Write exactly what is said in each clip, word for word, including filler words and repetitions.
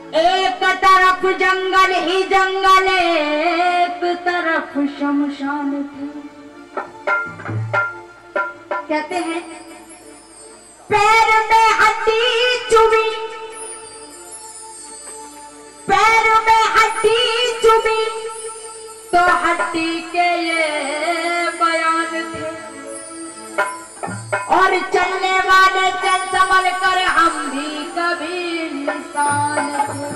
एक तरफ जंगल ही जंगल, एक तरफ शमशान थे। कहते हैं पैर में हड्डी चुभी, पैर में हड्डी चुभी तो हड्डी के ये बयान थे, और चलने वाले चल संभल कर हम भी कभी इंसान थे,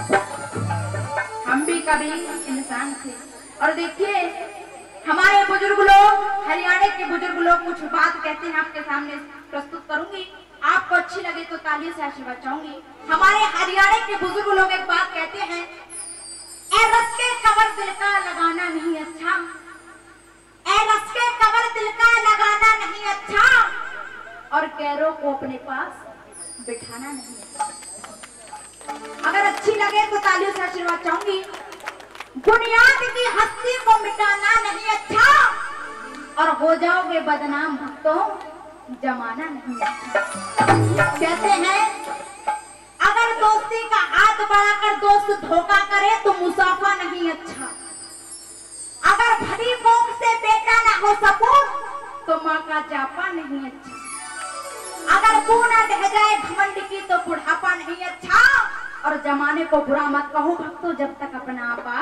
हम भी कभी इंसान थे। और देखिए हमारे बुजुर्ग लोग, हरियाणा के बुजुर्ग लोग कुछ बात कहते हैं, आपके सामने प्रस्तुत करूंगी। आपको अच्छी लगे तो तालियों से आशीर्वाद चाहूंगी। हमारे हरियाणा के बुजुर्ग लोग एक बात कहते हैं, ए रस के कवर दिल का लगाना नहीं अच्छा, ए रस के कवर दिल का लगाना नहीं अच्छा, और कैरों को अपने पास बिठाना नहीं अच्छा। अगर अच्छी लगे तो तालियों से आशीर्वाद चाहूंगी। बुनियाद की हस्ती को मिटाना नहीं अच्छा, और हो जाओगे बदनाम भक्तों जमाना नहीं अच्छा। कहते हैं अगर दोस्ती का हाथ बढ़ाकर दोस्त धोखा करे तो मुसाफा नहीं अच्छा, अगर भली कोख से बेटा ना हो सपूत तो माँ का जापा नहीं अच्छा, अगर पूना ढह जाए घमंड की तो बुढ़ापा नहीं अच्छा, और जमाने को बुरा मत कहो भक्तों जब तक अपना आपा।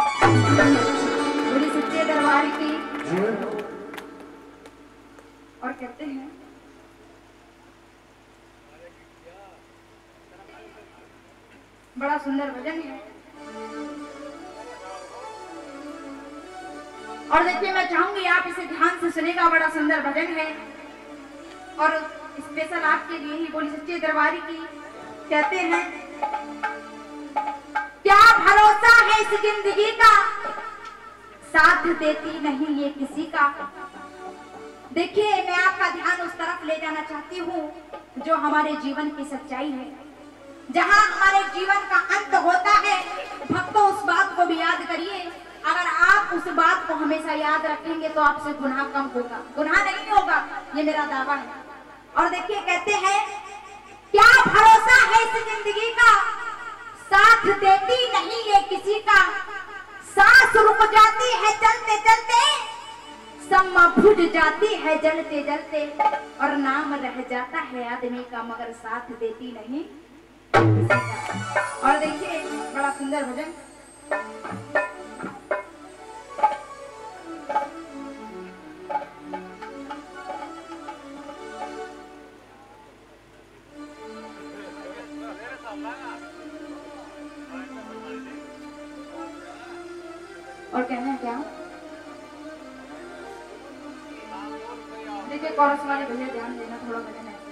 बड़ी सच्चे दरबार की। और कहते हैं बड़ा सुंदर भजन है। और देखिए मैं चाहूंगी आप इसे ध्यान से सुनेगा, बड़ा सुंदर भजन है और स्पेशल आपके लिए ही। बोली सच्चे दरबारी की। कहते हैं क्या भरोसा है इस जिंदगी का, साथ देती नहीं ये किसी का। देखिए मैं आपका ध्यान उस तरफ ले जाना चाहती हूँ जो हमारे जीवन की सच्चाई है, जहाँ हमारे जीवन का अंत होता है। भक्तों उस बात को भी याद करिए, अगर आप उस बात को हमेशा याद रखेंगे तो आपसे गुनाह कम होगा, गुनाह नहीं होगा, ये मेरा दावा है। और देखिए कहते हैं क्या भरोसा है इस जिंदगी का, साथ देती नहीं ये किसी का। सांस रुक जाती है चलते चलते, सम्मा बुझ जाती है जलते जलते, और नाम रह जाता है आदमी का मगर साथ देती नहीं किसी का। और देखिए बड़ा सुंदर भजन। और कहना है क्या, देखिए कोरस वाले भैया ध्यान देना, थोड़ा भजन है।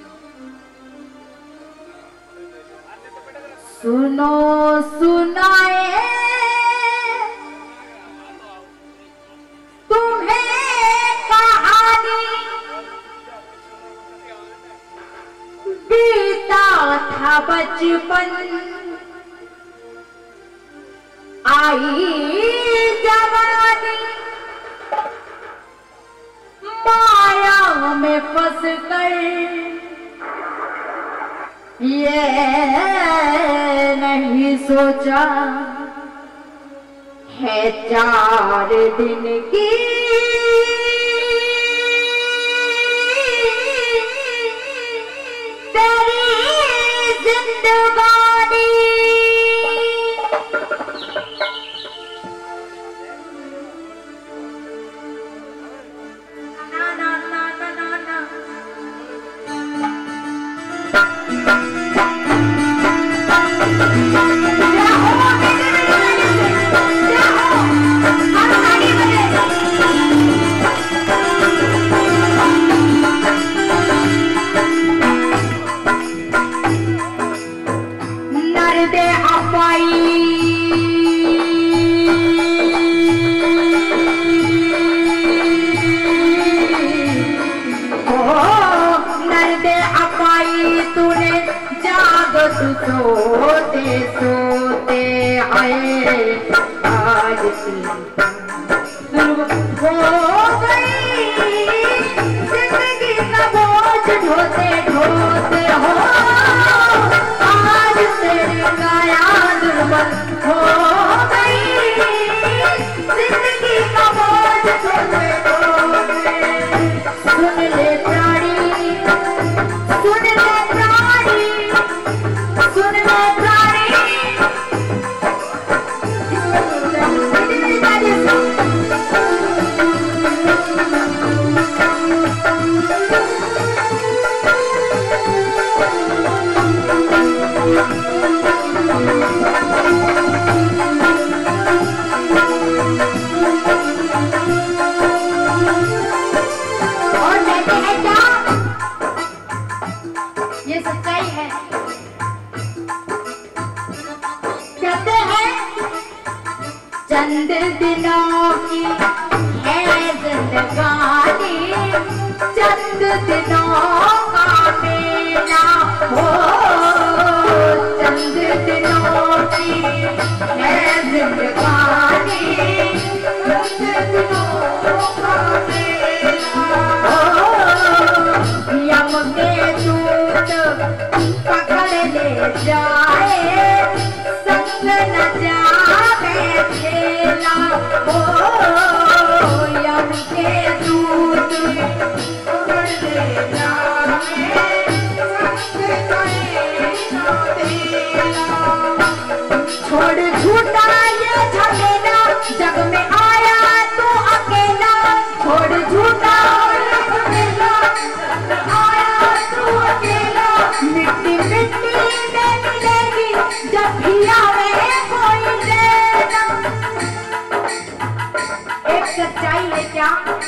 सुनो सुनाए तुम्हें कहानी, बीता था बचपन, आई जवानी, माया में फंस कर ये नहीं सोचा है चार दिन की तेरी जिंदगानी। ना ना ना ना ना ना सोते सोते आए आज हो गई जिंदगी का बोझ ढोते ढोते हो आज तेरी काया चंद दिनों की है जिंदगानी, चंद दिनों का मेला हो, चंद दिनों की है जिंदगानी, चंद दिनों का मेला हो। यम के दूत पकड़ ले जाए, संग न जावे खेला हो, यम के दूत पकड़ ले जाए, संग न तेला। छोड़ झूठा ये झमेला, जग में आया तू अकेला, छोड़ झूठा ये झमेला, जग में आया तू अकेला। मिट्टी मिट्टी में मिलेगी जब भी आवे कोई लेना। एक सच्चाई है क्या,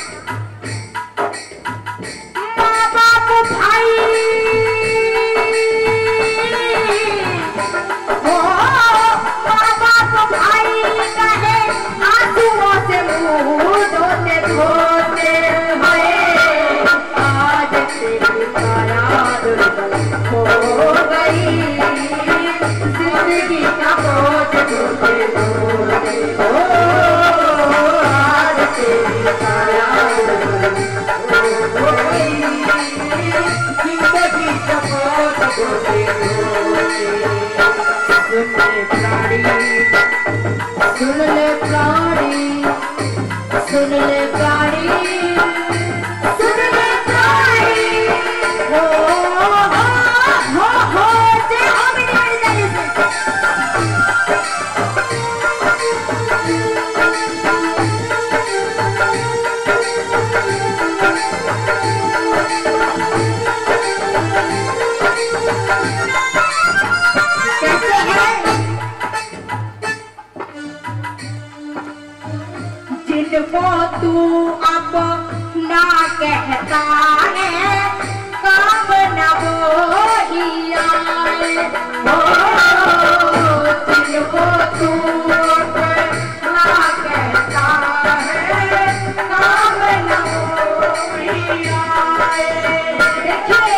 माँ बाप भाई हो, माँ बाप भाई कहे आंसुओं से मुंह धोते धोते हैं। आज तेरी याद हो गई, जिंदगी का बोझ ढोते ढोते हो, आज तेरी याद हो गई, जिंदगी का बोझ ढोते ढोते। सुन ले प्राणी, सुन ले प्राणी, सुन ले प्राणी, सुन ले प्राणी, हो हो हो हो जय हो मेरी बड़ी दिल से। कैसे है जिनको तू अब ना कहता है, काम न वो ही आए हो, जिनको तू अब ना कहता है, काम न वो ही आए। देखिए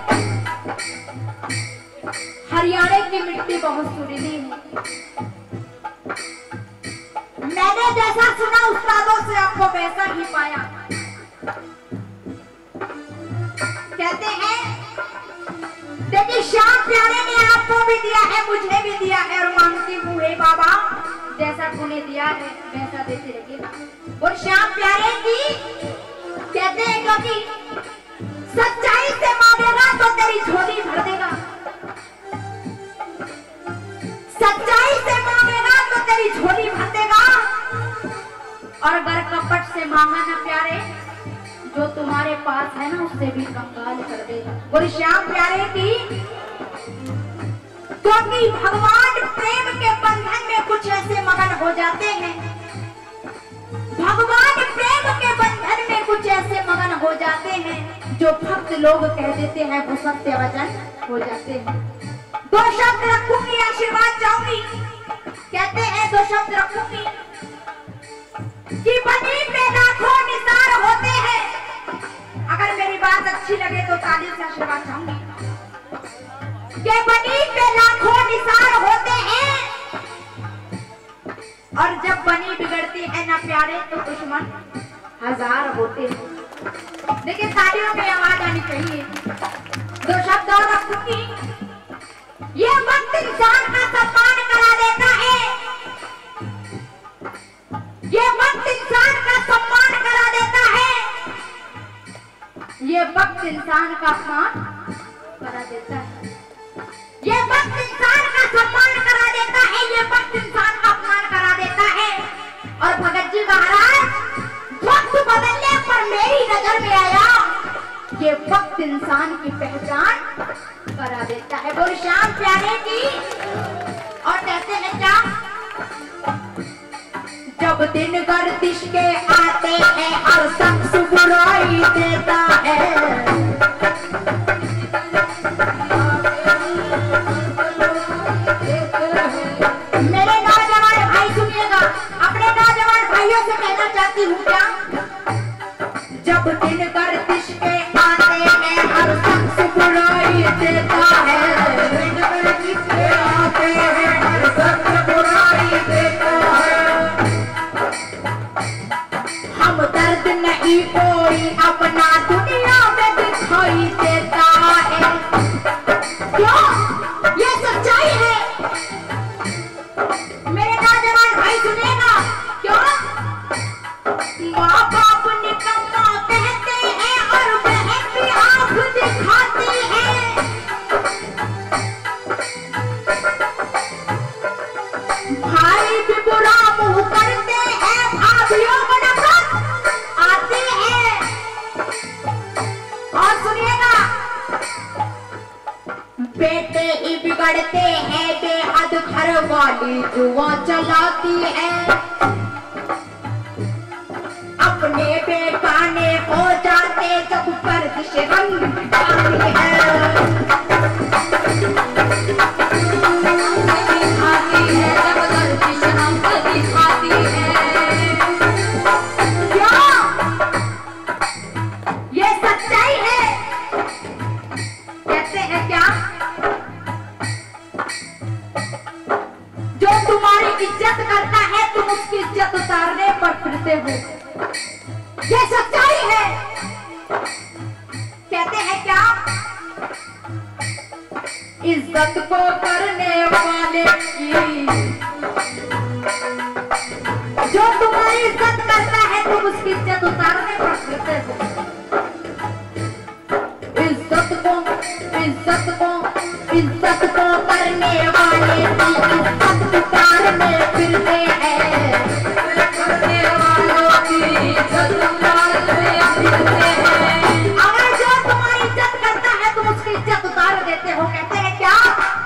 हरियाणा की मिट्टी बहुत सुरीली है। मैंने जैसा सुना उस्तादों से आपको वैसा ही पाया। कहते हैं देखिए श्याम प्यारे ने आपको भी दिया है, मुझे भी दिया है, और मांगती हूँ हे बाबा जैसा तूने दिया है वैसा देते रहिएगा। और श्याम प्यारे की कहते हैं क्योंकि सच्चाई से मांगेगा तो तेरी झोली भर देगा, सच्चाई से मांगेगा तो तेरी झोली भर देगा, और अगर कपट से मांगा ना प्यारे, जो तुम्हारे पास है ना उससे भी कंगाल कर देगा। और श्याम प्यारे की क्योंकि भगवान प्रेम के बंधन में कुछ ऐसे मगन हो जाते हैं, भगवान प्रेम के बंधन में कुछ ऐसे मगन हो जाते हैं जो भक्त लोग कह देते हैं वो सत्य वचन हो जाते हैं। दो शब्द रखूंगी, आशीर्वाद चाहूंगी। कहते हैं दो शब्द रखूंगी कि बनी पे लाखों निसार होते हैं। अगर मेरी बात अच्छी लगे तो ताली से आशीर्वाद चाहूंगी। कि बनी पे लाखों निसार होते हैं, और जब बनी बिगड़ती है ना प्यारे तो दुश्मन हजार होते हैं। देखिए तालियों में आवाज आनी चाहिए। दो शब्द और रखूंगी। ये वक्त इंसान का सम्मान करा देता है, ये वक्त इंसान का सम्मान करा देता है, ये वक्त इंसान का अपमान करा देता है, ये वक्त इंसान का सम्मान करा देता है, ये वक्त इंसान का अपमान करा देता है। और भगत जी महाराज वक्त बदलने पर मेरी नजर में आया, ये वक्त इंसान की पहचान करा देता है बोल श्याम प्यारे की। और कहते हैं क्या, जब दिन गर्दिश के आते हैं और शख्स बुराई देता है। मेरे नौजवान भाई सुनिएगा, अपने नौजवान भाइयों से कहना चाहती हूँ क्या, जब दिन गर्दिश के आते हैं हर शख्स बुराई देता है। दिन गर्दिश के आते हैं हर शख्स बुराई देता है। हम दर्द नहीं कोई अपना दुनिया में दिखाई देता है। क्यों? ये सच्चाई है। मेरे नौजवान भाई सुनिएगा, क्यों? माँ बाप निकम्मा कहते हैं और बहन भी आँख दिखाती है। भाई भी बुरा मुंह करते हैं, भाभियों को नफरत आती है। और सुनिएगा, बेटे ही बिगड़ते हैं, बेहद घर वाली जुआ चलाती है। अपने बेगाने हो जाते जब गर्दिश रंग दिखाती है। दिखाती है जब गर्दिश रंग दिखाती है। क्यों? ये सच्चाई है। कहते हैं क्या, जो तुम्हारी इज्जत करता है तुम उसकी इज्जत उतारने पर फिरते हो। ये सच्चाई है। कहते हैं क्या, इज्जत को करने वाले की, जो तुम्हारी इज्जत करता है तुम उसकी इज्जत उतारने पर फिरते हो। इज्जत को इज्जत को इज्जत को करने वाले की इज्जत उतारने फिरते हैं। करने वालों की इज्जत उतारने फिरते हैं। अगर जो तुम्हारी इज्जत करता है तुम उसकी इज्जत उतार देते हो। कहते हैं क्या,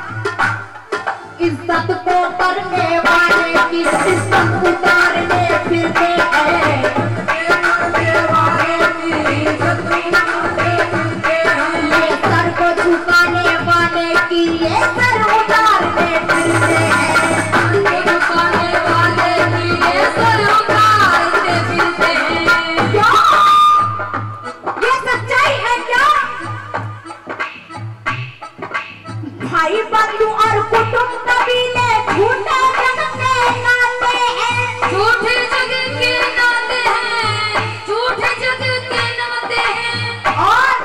इज्जत को करने वाले की इज्जत उतारने फिरते हैं। करने वाले की इज्जत उतारने फिरते हैं। ये सर को झुकाने वाले की ये सर उतारने फिरते हैं। झुकाने वाले की ये सर उतारने फिरते हैं। क्यों? ये सच्चाई है क्या? भाई बंधु और कुटुंब कबीले झूठे जग के नाते हैं। झूठे जग के नाते हैं। झूठे जग के नाते हैं। और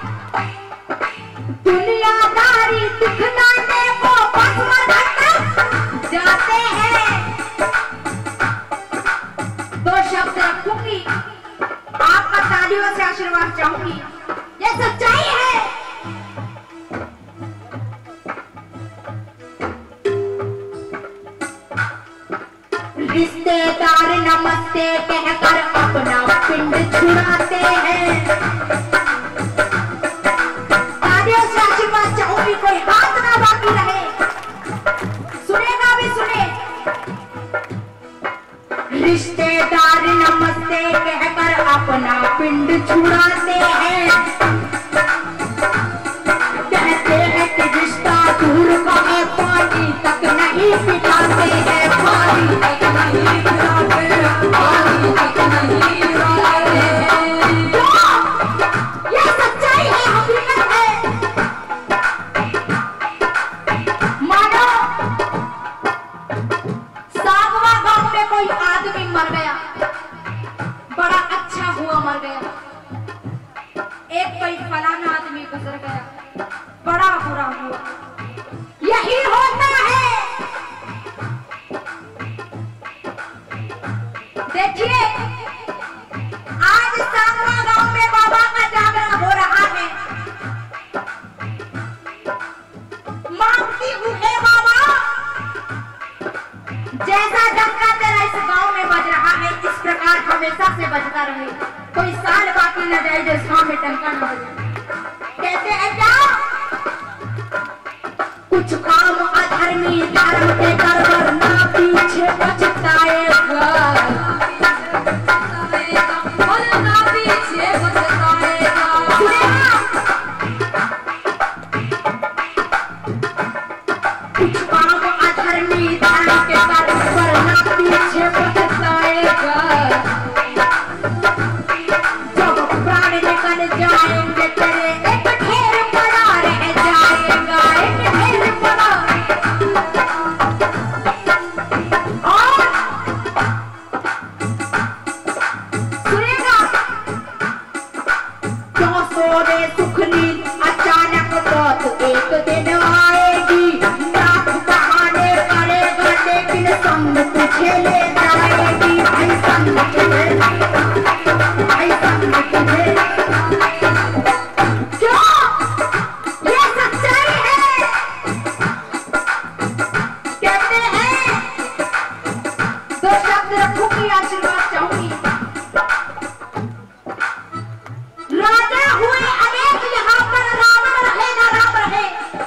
दुनियादारी दिखलाने को बस जाते हैं। दो शब्द रखूंगी, आपका तालियों से आशीर्वाद चाहूंगी। ये सच्चाई है। रिश्तेदार नमस्ते कहकर अपना पिंड छुड़ाते हैं। तालियों से आशीर्वाद चाहूंगी, कोई हाथ ना बाकी रहे। सुनेगा भी सुने। रिश्तेदार नमस्ते कहकर अपना पिंड छुड़ाते हैं। कहते हैं कि रिश्ता दूर का है, पानी तक नहीं पिलाते हैं। पानी तक नहीं पिलाते हैं। पानी तक नहीं पिलाते हैं। ये सच्चाई है, हकीकत है। मानो सागवा गांव में कोई आदमी मर गया, बड़ा अच्छा हुआ मर गया। एक कोई फलाना आदमी गुजर गया, बड़ा बुरा हुआ। यही होता है। देखिए, आज सांगवा गांव में बाबा का जागरण हो रहा है। मांगती हूँ हे बाबा, जैसा डंका तेरा इस गांव में बज रहा है, इस प्रकार हमेशा से बजता रहे। कोई साल बाकी न जाए जो इस गांव में डंका न बजे। कहते हैं क्या, कुछ काम अधर्मी धर्म के कर वरना पीछे पछताएगा, वरना पीछे पछताएगा। कुछ काम अधर्मी धर्म के कर वरना पीछे पछताएगा। जब प्राण निकल जाएंगे तेरे एक ढेर पड़ा रह जाएगा, एक ढेर पड़ा। और सुनेगा क्यों सोने सुख नींद अचानक मौत एक दिन आएगी। रात बहाने करेगा लेकिन संग तुझे ले जाएगी। भाई संग तुझे, भाई संग तुझे। क्यों? ये सच्चाई है। कहते हैं दो शब्द रखूंगी, आशीर्वाद चाहूंगी। राजा हुए अनेक यहाँ पर, रावण रहे ना राम रहे।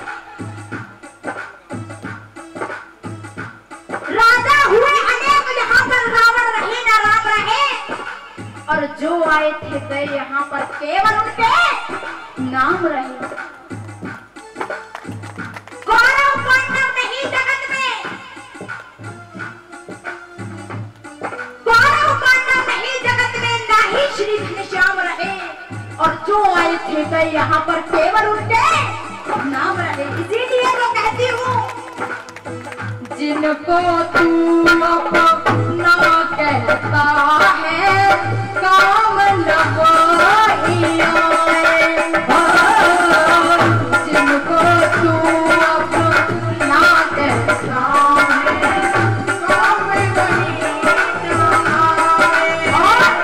राजा हुए अनेक यहाँ पर, रावण रहे ना राम रहे। और जो आए थे गए यहाँ पर केवल उनके नाम रहे। कौरव पांडव नहीं जगत में, कौरव पांडव नहीं जगत में, ना ही श्री घनश्याम रहे। और जो आए थे गए यहाँ पर केवल उनके नाम रहे। इसीलिए तो कहती हूँ जिनको तू अपना कहता है काम न वही आए। जिनको तू अपना कहता है काम वही आए। और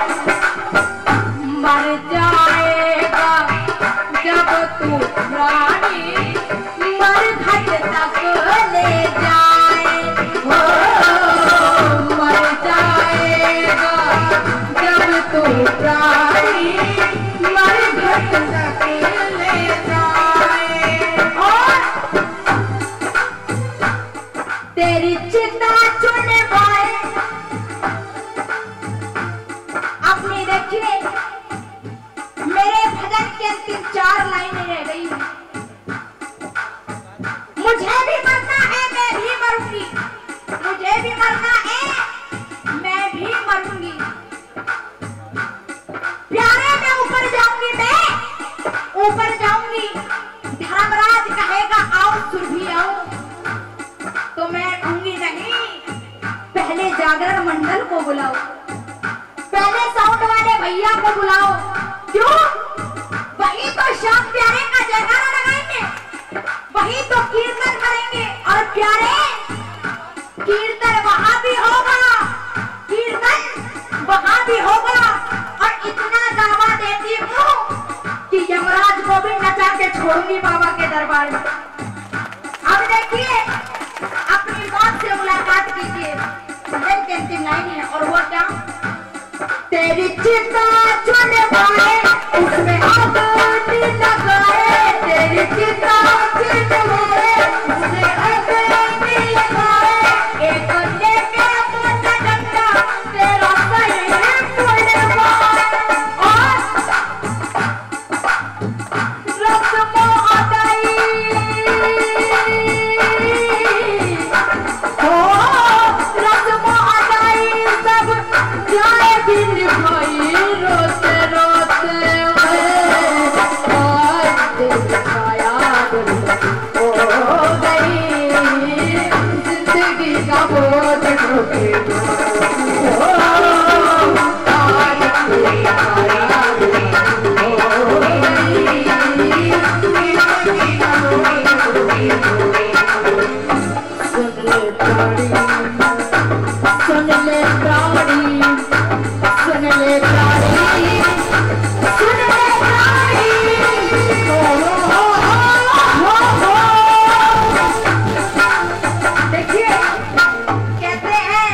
मर जाएगा जब तू प्राणी मर घट तक ले जाए। हो मर जाएगा जब तू प्राणी मर घट तक ले जाए। और तेरी चिता चुने पाए अपनी। देखिए मेरे भजन के अंतिम चार लाइनें रह गई हैं। मुझे भी मरना है, मैं भी मरूंगी। मुझे भी मरना है, मैं भी मरूंगी। प्यारे में ऊपर जाऊंगी, मैं ऊपर जाऊंगी। धर्मराज कहेगा आओ सुरभि आओ, तो मैं कहूंगी नहीं, पहले जागरण मंडल को बुलाओ, पहले साउंड वाले भैया को बुलाओ। क्यों? वही तो श्याम प्यारे का जयकारा लगाएंगे, वही तो कीर्तन करेंगे। और प्यारे कीर्तन वहां भी होगा, कीर्तन वहां भी होगा। और इतना दावा देती हूँ कि यमराज को भी नचा के छोड़ूंगी बाबा के दरबार में। अब देखिए अपनी मौत से मुलाकात कीजिए। भजन के अंतिम लाइन है और वो क्या? तेरी चिता चुने पाए उसमें आग लगाए। तेरी चिता चुने पाए उसमें आग लगाए। एक लेके मोटा डंडा तेरा शरीर तोड़ेगा। और रस्म अदाई हो, रस्म अदाई सब जाए बिन भाई रोते रोते। हो गई जिंदगी का बोझ सुन ले प्राणी, सुन ले प्राणी, सुन ले प्राणी। देखिए कहते हैं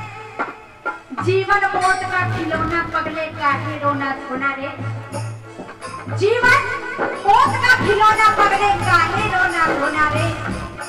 जीवन मौत का खिलौना, पगले काहे रोना धोना रे। जीवन मौत का खिलौना, पगले काहे रोना धोना रे।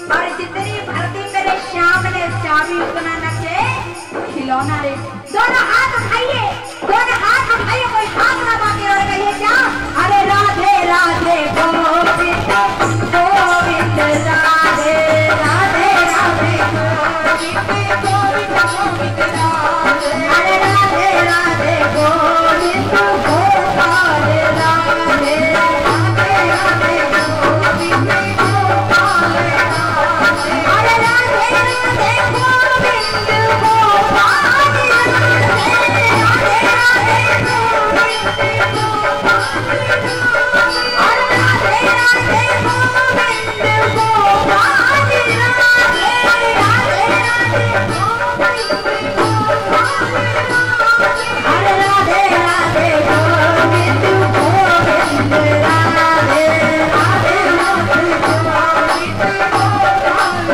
सामने चाबी उतना नचे खिलौना रे। दोनों हाथ उठाइए, दोनों हाथ उठाइए, कोई हाथ ना बाकी और कहिए क्या? अरे राधे राधे गोविंद गोविंद राधे राधे राधे गोविंद गोविंद गोविंद राधे। अरे राधे राधे गोविंद गोपाल राधे राधे राधे गोविंद गोपाल राधे। अरे राधे राधे गोविंद गोपाल राधे राधे राधे गोविंद गोपाल राधे। अरे राधे राधे गोविंद गोपाल राधे राधे राधे गोविंद गोपाल राधे। अरे राधे राधे गोविंद गोविंद राधे राधे राधे गोविंद गोपाल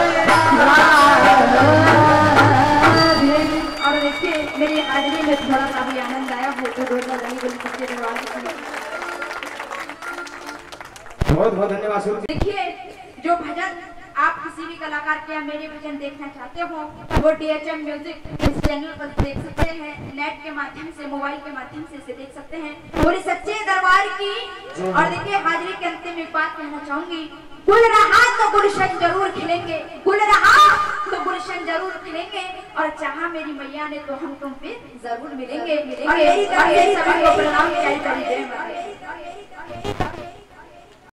राधे। और देखिए मेरी हाजिरी में थोड़ा सा भी आनंद आया हो तो रोजा रही बोली सच्चे दरबार की। बहुत बहुत धन्यवाद सुर। देखिए जो भजन आप किसी भी कलाकार के या मेरे भजन देखना चाहते हो वो डीएचएम म्यूजिक इस चैनल पर देख सकते हैं, नेट के माध्यम से, मोबाइल के माध्यम से इसे देख सकते हैं। बोली सच्चे दरबार की। और देखिए हाजिरी के अंतिम में एक बात कहना चाहूंगी, गुल रहा तो गुलशन जरूर खिलेंगे, गुल रहा तो गुलशन जरूर खिलेंगे, और चाहा मेरी मैया ने तो हम तुम पे जरूर मिलेंगे। और यही सभी को प्रणाम।